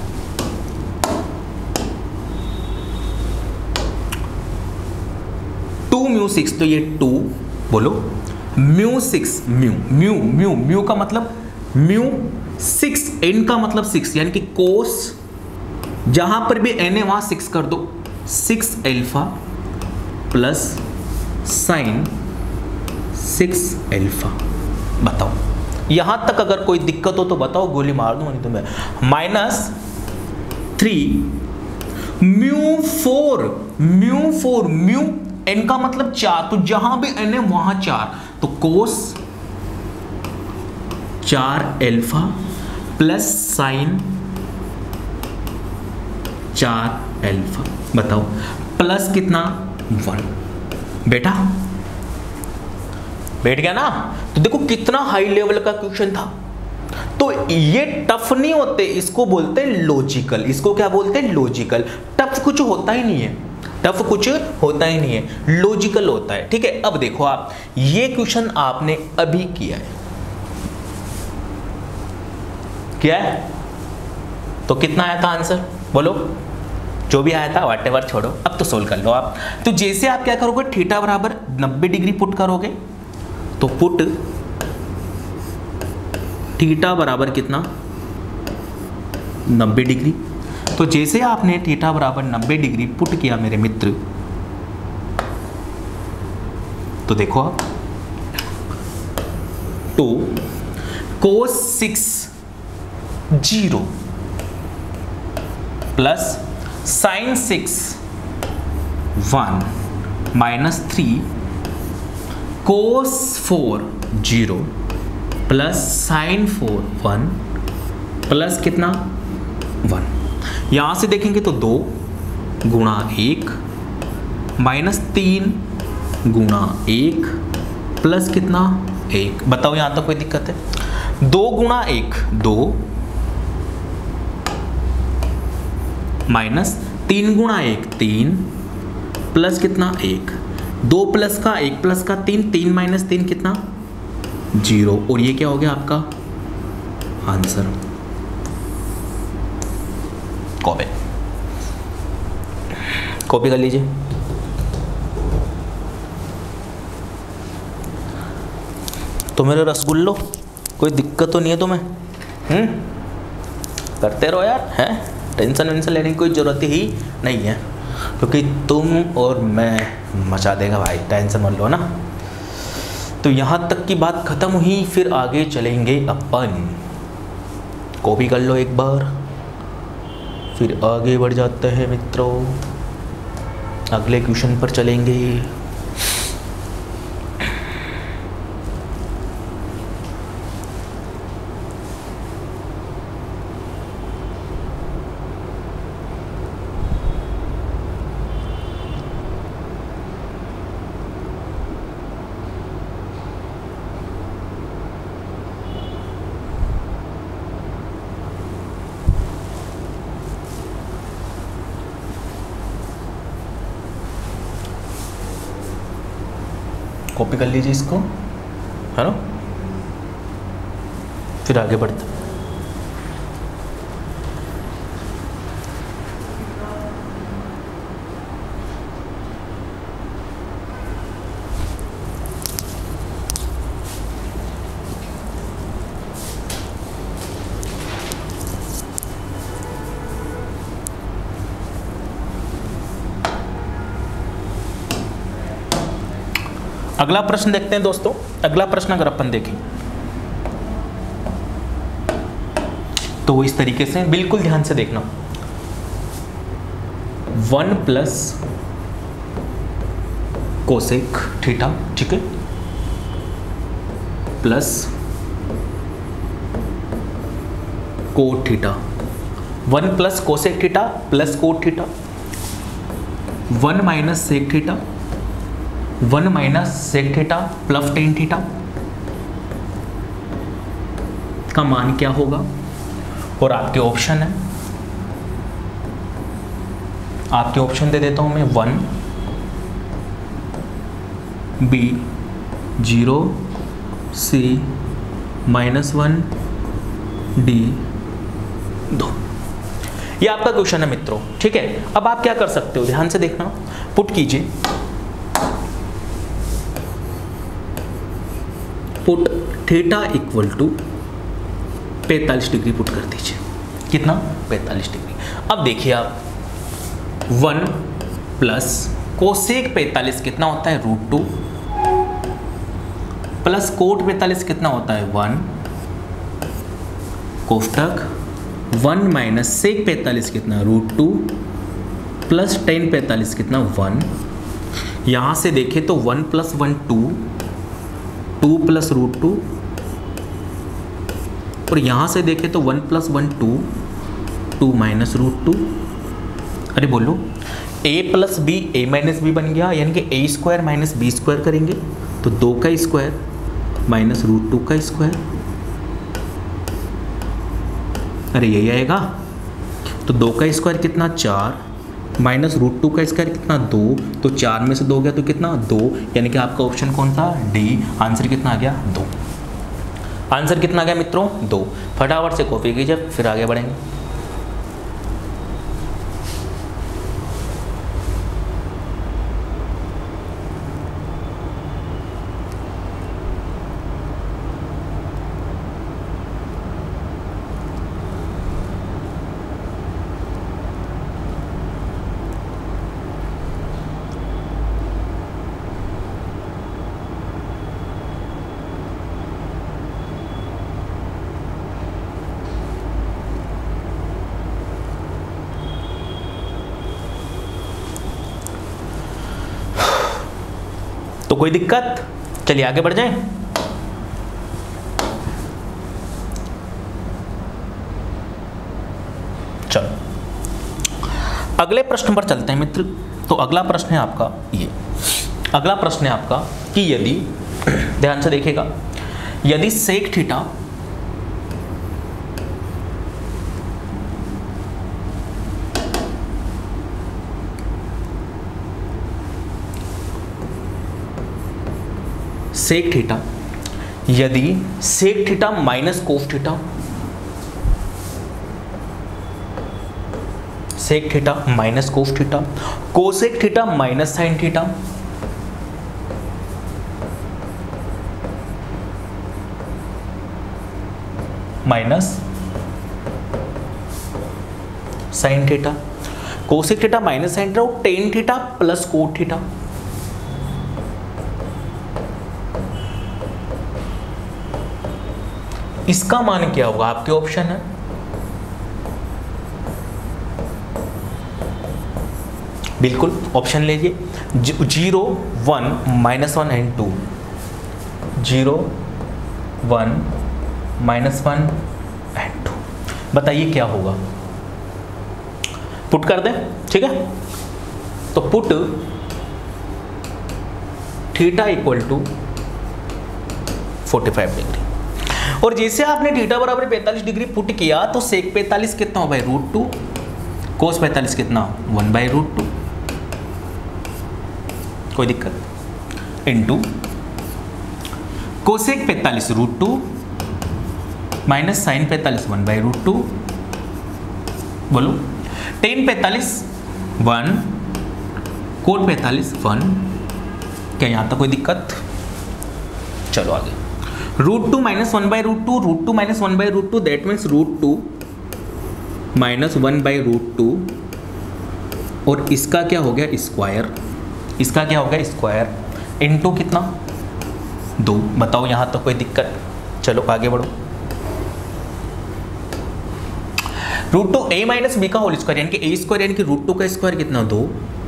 टू म्यू सिक्स, तो ये टू बोलो mu six, mu mu mu mu का मतलब म्यू सिक्स, एन का मतलब सिक्स, यानी कि कोस जहां पर भी एन है वहां सिक्स कर दो, six alpha plus sine six alpha. बताओ यहां तक अगर कोई दिक्कत हो तो बताओ, गोली मार दूंगा नहीं तुम्हें। Minus three mu four, mu four, mu n का मतलब चार, तो जहां भी एन है वहां चार, तो कोस चार एल्फा प्लस साइन चार एल्फा, बताओ प्लस कितना वन। बेटा बैठ गया ना? तो देखो कितना हाई लेवल का क्वेश्चन था। तो ये टफ नहीं होते, इसको बोलते हैं लॉजिकल। इसको क्या बोलते हैं? लॉजिकल। टफ कुछ होता ही नहीं है, टफ कुछ होता ही नहीं है, लॉजिकल होता है। ठीक है, अब देखो आप, ये क्वेश्चन आपने अभी किया है, क्या है? तो कितना आया था आंसर बोलो? जो भी आया था वाट एवर छोड़ो, अब तो सोल्व कर लो आप। तो जैसे आप क्या करोगे, थीटा बराबर नब्बे डिग्री पुट करोगे, तो पुट थीटा बराबर कितना नब्बे डिग्री। तो जैसे आपने थीटा बराबर नब्बे डिग्री पुट किया मेरे मित्र, तो देखो आप, तो cos six zero plus sine six one minus three cos four zero plus sine four one plus कितना वन। यहां से देखेंगे तो दो गुणा एक माइनस तीन गुणा एक प्लस कितना एक। बताओ यहां तक कोई दिक्कत है? दो गुणा एक दो माइनस तीन गुणा एक तीन प्लस कितना एक। दो प्लस का एक प्लस का तीन, तीन माइनस तीन कितना जीरो। और ये क्या हो गया आपका आंसर। कॉपी कॉपी कर लीजिए। तो मेरे रसगुल्लो कोई दिक्कत तो नहीं है तुम्हें? हम्म करते रहो यार, है टेंशन वेंशन लेने की कोई ज़रूरत ही नहीं है, क्योंकि तुम और मैं मचा देगा भाई, टेंशन मत लो ना। तो यहाँ तक की बात ख़त्म हुई, फिर आगे चलेंगे अपन। कॉपी कर लो एक बार, फिर आगे बढ़ जाते हैं मित्रों, अगले क्वेश्चन पर चलेंगे। कॉपी कर लीजिए इसको, है ना, फिर आगे बढ़ते। अगला प्रश्न देखते हैं दोस्तों। अगला प्रश्न अगर अपन देखें तो इस तरीके से, बिल्कुल ध्यान से देखना। वन प्लस कोसेक थीटा, ठीक है, plus cot theta. One plus cosec theta plus cot theta, one minus sec theta, one minus sec theta plus tan theta का मान क्या होगा। और आपके ऑप्शन है, आपके ऑप्शन दे देता हूं मैं, one, B zero, C minus one, D दो। ये आपका क्वेश्चन है मित्रों, ठीक है। अब आप क्या कर सकते हो, ध्यान से देखना, पुट कीजिए, पुट थीटा इक्वल टू पैंतालीस डिग्री पुट कर दीजिए। कितना? पैंतालीस डिग्री। अब देखिए आप, वन प्लस कोसेक पैंतालीस कितना होता है, रूट टू, प्लस कोट पैंतालीस कितना होता है, वन, कोष्टक वन माइनस सेक पैंतालीस कितना रूट टू प्लस टेन पैंतालीस कितना वन। यहाँ से देखें तो one plus one two, two plus root two, और यहाँ से देखें तो one plus one two, two minus root two. अरे बोलो a plus B A minus B बन गया, यानी कि A square minus B square करेंगे तो दो का स्क्वायर माइनस रूट टू का स्क्वायर। अरे यही आएगा, तो दो का स्क्वायर कितना चार माइनस रूट टू का स्क्वायर कितना दो, तो चार में से दो गया तो कितना दो, यानी कि आपका ऑप्शन कौन था डी। आंसर कितना आ गया दो। आंसर कितना आ गया मित्रों दो। फटाफट से कॉपी कीजिए फिर आगे बढ़ेंगे। तो कोई दिक्कत, चलिए आगे बढ़ जाएं। चलो अगले प्रश्न पर चलते हैं मित्र। तो अगला प्रश्न है आपका ये, अगला प्रश्न है आपका कि यदि, ध्यान से देखिएगा, यदि सेक थीटा सेक थीटा यदि sec theta minus cos theta, sec theta minus cos theta, cosec theta minus sine theta, minus sine theta, cosec theta minus sine theta और tan theta plus cot theta. इसका मान क्या होगा? आपके option है बिल्कुल, option लीजिए zero one minus one and two, zero one minus one and two. बताइए क्या होगा? पुट कर दें, ठीक है। तो put theta equal to forty five degree, और जैसे आपने थीटा बराबर पैंतालीस डिग्री पुट किया तो सेक पैंतालीस कितना हो भाई रूट टू, कोस पैंतालीस कितना वन बाई रूट टू, कोई दिक्कत, इंटू कोसेक पैंतालीस रूट टू माइनस साइन पैंतालीस वन बाई रूट टू। बोलो टेन पैंतालीस वन, कोट पैंतालीस वन। क्या यहाँ तक कोई दिक्कत? चलो आगे। Root two minus one by root two, root two minus one by root two, that means root two minus one by root two, और इसका क्या हो गया स्क्वायर, इसका क्या हो गया स्क्वायर, इनटू कितना दो। बताओ यहाँ तो कोई दिक्कत? चलो आगे बढ़ो। Root two A minus B का होल स्क्वायर, यानी कि ए स्क्वायर यानी कि रूट टू का स्क्वायर कितना दो,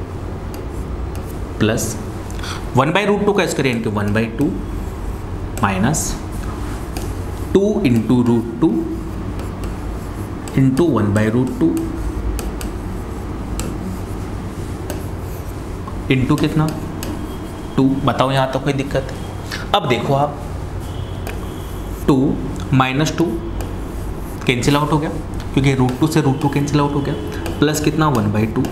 plus one by root two का स्क्वायर यानी कि one by two, minus two into root two into one by root two into कितना टू। बताओ यहाँ तो कोई दिक्कत है? अब देखो आप, two minus two cancel out हो गया क्योंकि रूट टू से रूट टू कैंसिल आउट हो गया, प्लस कितना वन बाई टू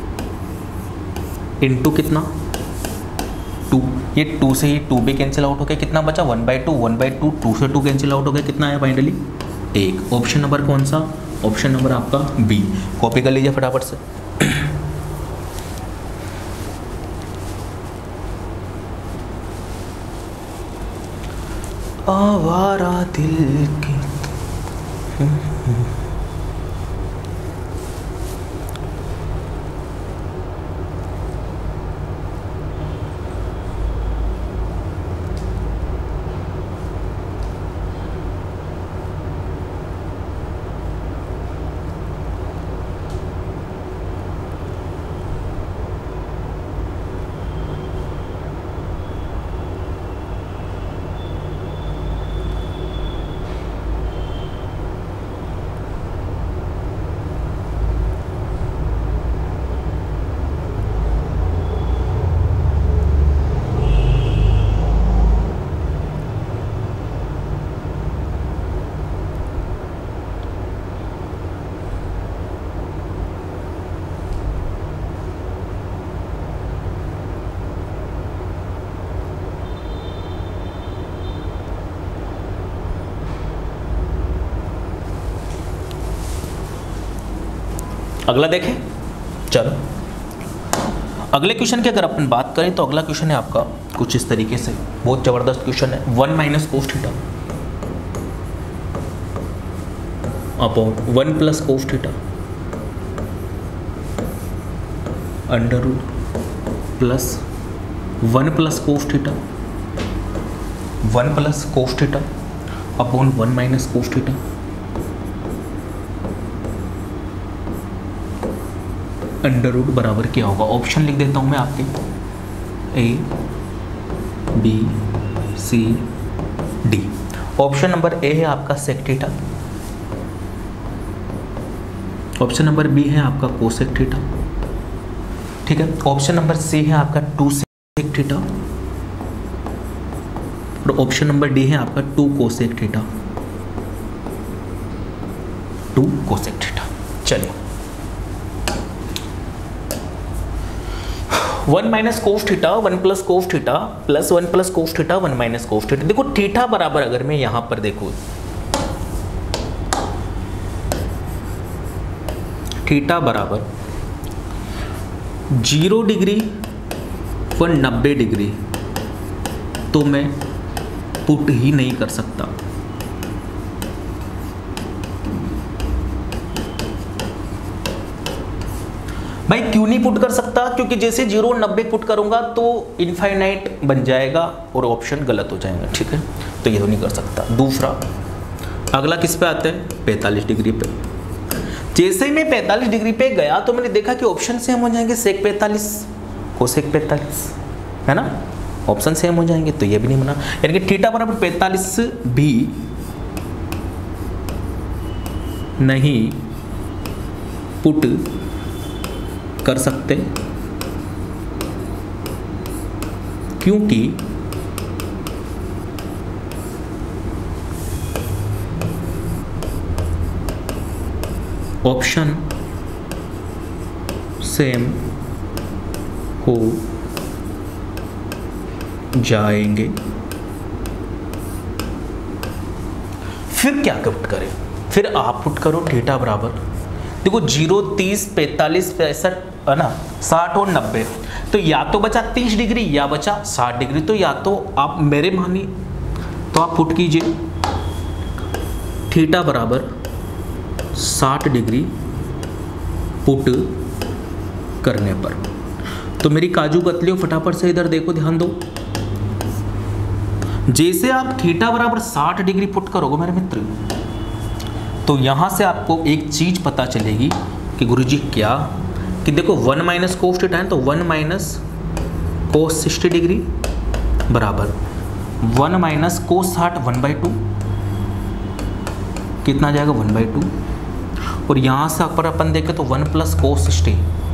इंटू कितना टू, ये टू से ही टू भी कैंसिल आउट हो गया, कितना बचा one by two, one by two, two से टू कैंसिल आउट हो गया, कितना आया फाइनली एक। ऑप्शन नंबर कौन सा? ऑप्शन नंबर आपका बी। कॉपी कर लीजिए फटाफट से। आवारा दिल की अगला देखें। चलो अगले क्वेश्चन की अगर अपन बात करें तो अगला क्वेश्चन है आपका कुछ इस तरीके से, बहुत जबरदस्त क्वेश्चन है। One minus cos theta upon one plus cos theta under root plus one plus cos theta one plus cos theta upon one minus cos theta under root बराबर क्या होगा। ऑप्शन लिख देता हूं मैं आपके, A B C D. Option number A है आपका sec theta, option number B है आपका कोसेक थीटा, ठीक है। ऑप्शन नंबर सी है आपका टू सेक थीटा और ऑप्शन नंबर डी है आपका two cosec theta, two cosec theta. चलिए one minus cos theta one plus cos theta plus one plus cos theta one minus cos theta. देखो theta बराबर अगर मैं यहां पर देखूं, थीटा बराबर जीरो डिग्री पर नब्बे डिग्री तो मैं पुट ही नहीं कर सकता। भाई क्यों नहीं पुट कर सकता? क्योंकि जैसे जीरो नब्बे पुट करूंगा तो इनफाइनाइट बन जाएगा और ऑप्शन गलत हो जाएगा, ठीक है, तो ये तो नहीं कर सकता। दूसरा अगला किस पे आता है? पैंतालीस डिग्री पे। जैसे ही मैं पैंतालीस डिग्री पे गया तो मैंने देखा कि ऑप्शन सेम हो जाएंगे, सेक पैंतालीस कोसेक पैंतालीस, है ना, ऑप्शन सेम हो जाएंगे, तो ये भी नहीं बना। यानी कि थीटा बराबर पैंतालीस भी नहीं पुट कर सकते क्योंकि ऑप्शन सेम हो जाएंगे। फिर क्या पुट करें? फिर आप पुट करो थीटा बराबर, देखो जीरो तीस पैंतालीस पैंसठ है ना, साठ और नब्बे, तो या तो बचा तीस डिग्री या बचा साठ डिग्री। तो या तो आप मेरे मानिए तो आप पुट कीजिए थीटा बराबर साठ डिग्री पुट करने पर। तो मेरी काजू कतलियों फटाफट से इधर देखो, ध्यान दो। जैसे आप थीटा बराबर साठ डिग्री पुट करोगे मेरे मित्र, तो यहां से आपको एक चीज पता चलेगी कि गुरुजी क्या, कि देखो वन माइनस कोस थीटा है तो one minus cos sixty degree बराबर वन माइनस कोस साठ वन बाई टू, कितना आ जाएगा वन बाई टू। और यहां से अगर अपन देखें तो one plus cos sixty,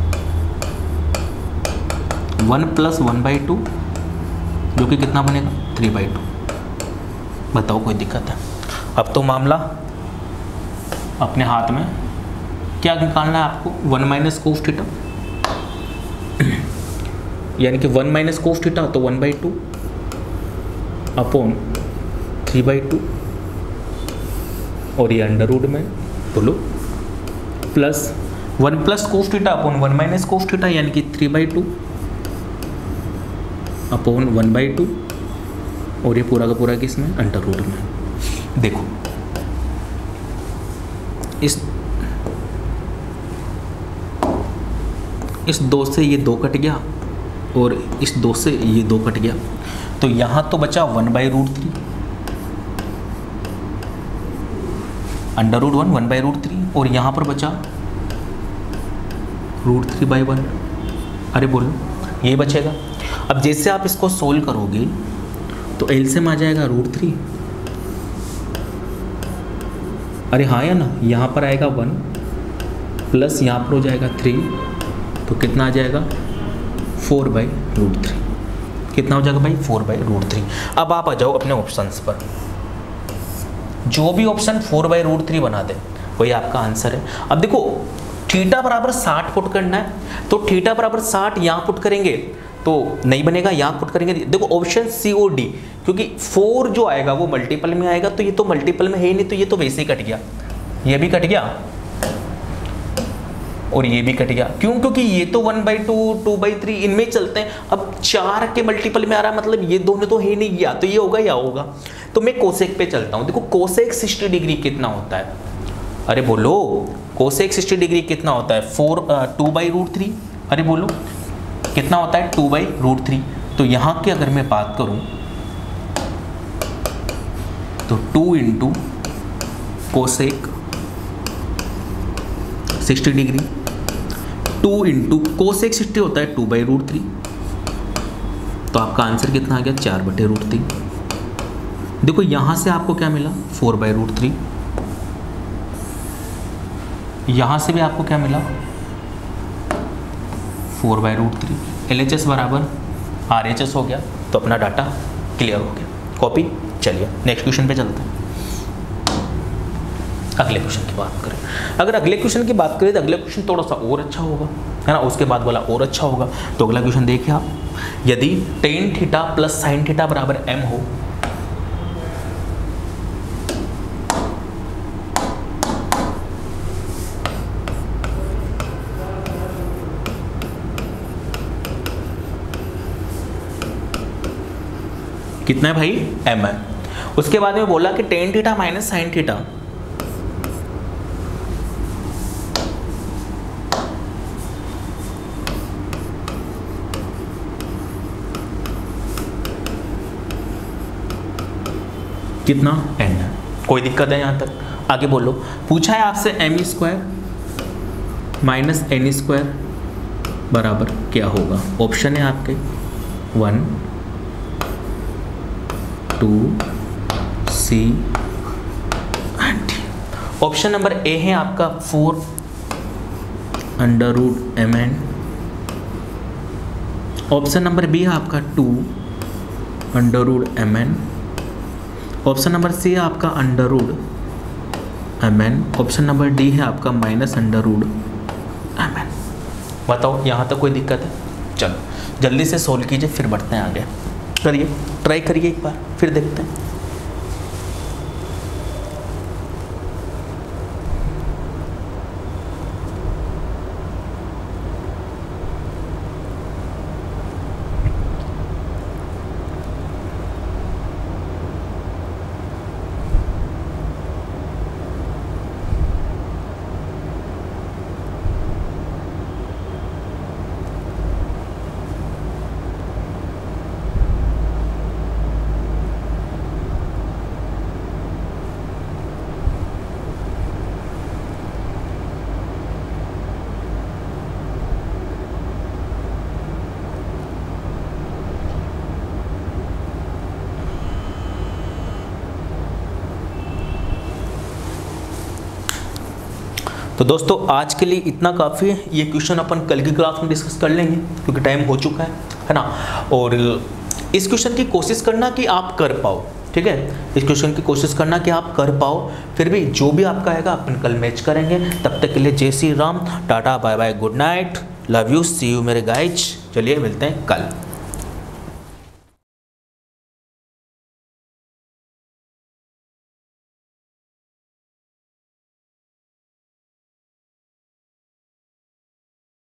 one plus one by two जो कि कितना बनेगा थ्री बाई टू। बताओ कोई दिक्कत है? अब तो मामला अपने हाथ में, क्या निकालना है आपको? वन माइनस कोस थीटा, यानी कि वन माइनस कोस थीटा तो one by two upon three by two, और ये अंडर रूट में बोलो plus one plus cos theta upon one minus cos theta, यानी कि three by two upon one by two, और ये पूरा का पूरा किसमें? अंडर रूट में। देखो इस इस दो से ये दो कट गया और इस दो से ये दो कट गया, तो यहां तो बचा one by root three under root one one by root three, और यहां पर बचा रूट थ्री बाई वन। अरे बोलो ये बचेगा। अब जैसे आप इसको सोल्व करोगे तो एलसीएम आ जाएगा रूट थ्री, अरे हाँ या ना, यहाँ पर आएगा वन प्लस यहाँ पर हो जाएगा थ्री, तो कितना आ जाएगा फोर बाई रूट थ्री। कितना हो जाएगा भाई? Four by root three. अब आप आ जाओ अपने ऑप्शंस पर, जो भी option four by root three बना दे वही आपका आंसर है। अब देखो थीटा बराबर साठ पुट करना है, तो थीटा बराबर साठ यहाँ पुट करेंगे तो नहीं बनेगा, यहाँ पुट करेंगे। देखो ऑप्शन सी और डी, क्योंकि फोर जो आएगा वो मल्टीपल में आएगा, तो ये तो मल्टीपल में है ही नहीं, तो ये तो वैसे ही कट गया, ये भी कट गया और ये भी कट गया। क्यों? क्योंकि ये तो one by two two by three इनमें चलते हैं। अब चार के मल्टीपल में आ रहा है, मतलब ये दोनों तो है नहीं, या तो ये होगा या होगा। तो मैं कोसेक पे चलता हूँ। देखो कोसेक सिक्सटी डिग्री कितना होता है? अरे बोलो, कोसेक सिक्सटी डिग्री कितना होता है? Four two by root three. अरे बोलो कितना होता है? Two by root three. तो यहाँ की अगर मैं बात करूँ तो two into cosec sixty degree, two into cosec sixty होता है टू बाई रूट थ्री। तो आपका आंसर कितना आ गया? चार बटे रूट थ्री। देखो यहाँ से आपको क्या मिला? Four by root three. यहाँ से भी आपको क्या मिला? Four by root three. L H S बराबर आर एच एस हो गया। तो अपना डाटा क्लियर हो गया। कॉपी। चलिए नेक्स्ट क्वेश्चन पे चलते हैं। अगले क्वेश्चन की बात करें, अगर अगले क्वेश्चन की बात करें तो अगला क्वेश्चन थोड़ा सा और अच्छा होगा, है ना। उसके बाद वाला और अच्छा होगा। तो अगला क्वेश्चन देखिए आप, यदि tan theta plus sine theta बराबर एम हो, कितना है भाई? एम है। उसके बाद में बोला कि tan theta minus sine theta कितना? एन है। कोई दिक्कत है यहाँ तक? आगे बोलो। पूछा है आपसे M square minus N square बराबर क्या होगा? ऑप्शन है आपके one, two, C and D. Option number A है आपका four under root M N. Option number B है आपका two under root M N. Option number C है आपका under root M N. Option number D है आपका minus under root M N. बताओ यहाँ तक कोई दिक्कत है? चलो जल्दी से सोल्व कीजिए, फिर बढ़ते हैं आगे। करिए, ट्राई करिए एक बार, फिर देखते हैं। तो दोस्तों आज के लिए इतना काफ़ी है। ये क्वेश्चन अपन कल की क्लास में डिस्कस कर लेंगे क्योंकि टाइम हो चुका है है ना। और इस क्वेश्चन की कोशिश करना कि आप कर पाओ, ठीक है। इस क्वेश्चन की कोशिश करना कि आप कर पाओ। फिर भी जो भी आपका आएगा अपन कल मैच करेंगे। तब तक के लिए जय Shri Ram, tata, bye bye, good night, love you, see you मेरे गाइज। चलिए मिलते हैं कल।